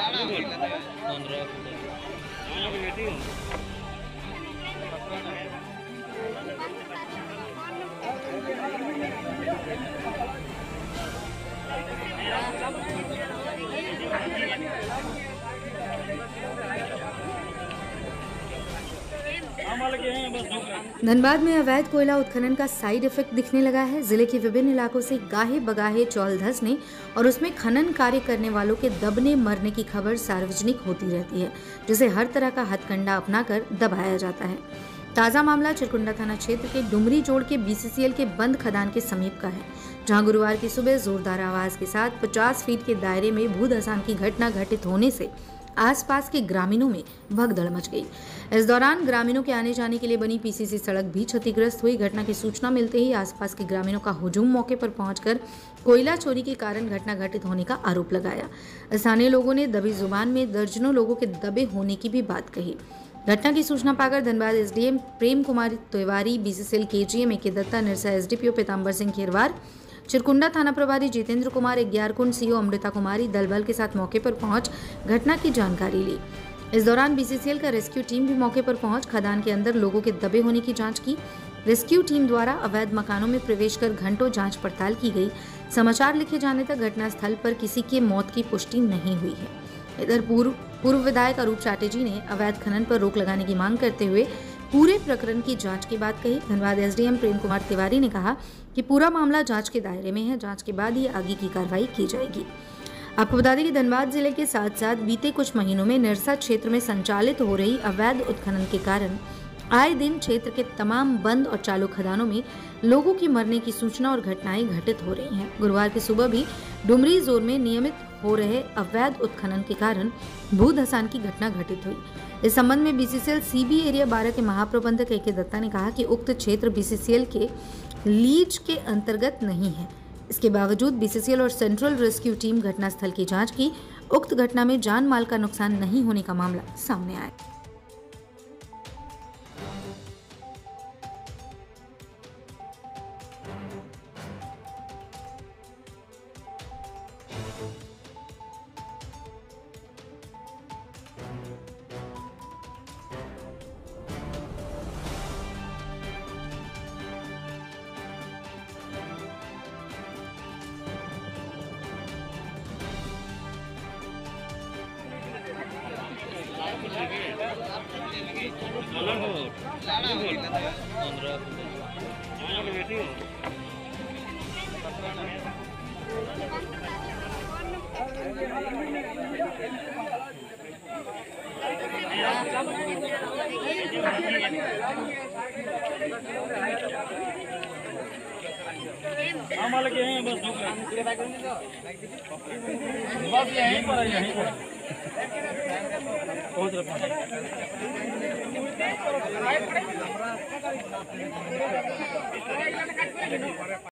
धनबाद में अवैध कोयला उत्खनन का साइड इफेक्ट दिखने लगा है। जिले के विभिन्न इलाकों से गाहे बगाहे चौल धंसने और उसमें खनन कार्य करने वालों के दबने मरने की खबर सार्वजनिक होती रहती है, जिसे हर तरह का हथकंडा अपनाकर दबाया जाता है। ताजा मामला चिरकुंडा थाना क्षेत्र के डुमरी जोड़ के बीसीसीएल के बंद खदान के समीप का है, जहां गुरुवार की सुबह जोरदार आवाज के साथ 50 फीट के दायरे में भूधसान की घटना घटित होने से आसपास के ग्रामीणों में भगदड़ मच गई। इस दौरान ग्रामीणों के आने जाने के लिए बनी पीसीसी सड़क भी क्षतिग्रस्त हुई। घटना की सूचना मिलते ही आसपास के ग्रामीणों का हुजूम मौके पर पहुंचकर कोयला चोरी के कारण घटना घटित होने का आरोप लगाया। स्थानीय लोगों ने दबी जुबान में दर्जनों लोगों के दबे होने की भी बात कही। घटना की सूचना पाकर Dhanbad SDM Prem Kumar Tiwari, BCCL KGM A K Datta, Nirsa SDPO Pitambar Singh Kherwar, Chirkunda थाना प्रभारी जितेंद्र कुमार, ग्यारकुंड सीओ अमृता कुमारी दल बल के साथ मौके पर पहुंच घटना की जानकारी ली। इस दौरान बीसीसीएल का रेस्क्यू टीम भी मौके पर पहुंच खदान के अंदर लोगों के दबे होने की जांच की। रेस्क्यू टीम द्वारा अवैध मकानों में प्रवेश कर घंटों जांच पड़ताल की गई। समाचार लिखे जाने तक घटनास्थल पर किसी की मौत की पुष्टि नहीं हुई है। इधर पूर्व विधायक अरूप चाटेजी ने अवैध खनन पर रोक लगाने की मांग करते हुए पूरे प्रकरण की जांच की बात कही। धनबाद एसडीएम प्रेम कुमार तिवारी ने कहा कि पूरा मामला जांच के दायरे में है, जांच के बाद ही आगे की कार्रवाई की जाएगी। आपको बता दें कि धनबाद जिले के साथ साथ बीते कुछ महीनों में निरसा क्षेत्र में संचालित हो रही अवैध उत्खनन के कारण आए दिन क्षेत्र के तमाम बंद और चालू खदानों में लोगों की मरने की सूचना और घटनाएं घटित हो रही हैं। गुरुवार की सुबह भी डुमरी जोन में नियमित हो रहे अवैध उत्खनन के कारण भूधसान की घटना घटित हुई। इस संबंध में बीसीसीएल सीबी एरिया 12 के महाप्रबंधक एके दत्ता ने कहा कि उक्त क्षेत्र बीसीसीएल के लीज के अंतर्गत नहीं है। इसके बावजूद बीसीसीएल और सेंट्रल रेस्क्यू टीम घटनास्थल की जांच की। उक्त घटना में जान माल का नुकसान नहीं होने का मामला सामने आया। बस यहीं पर पहुंच रहे।